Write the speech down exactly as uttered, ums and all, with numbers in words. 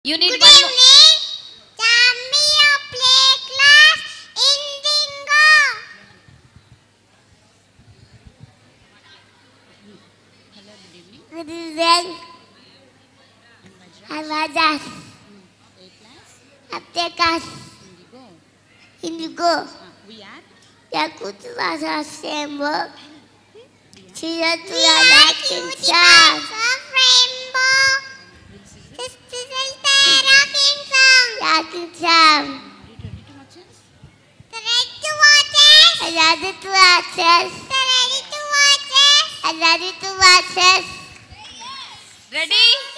You need Good one more. evening. Tell me your play class Indigo. Hello, good evening. Good evening. I'm Vajra. I'm Rajas. Hmm. A class? Aptekas Indigo. Indigo. Ah, we are? Yakutu Rasa Sembo. Chira We Tura are Yakin cutie Sam. bugs of rainbow. Sisters? Sisters and Rocking Song. Yakin Sam. Are you ready to watch us? The ready to watch us. I'm ready to watch us. The ready to watch us. I'm ready to watch us. Ready?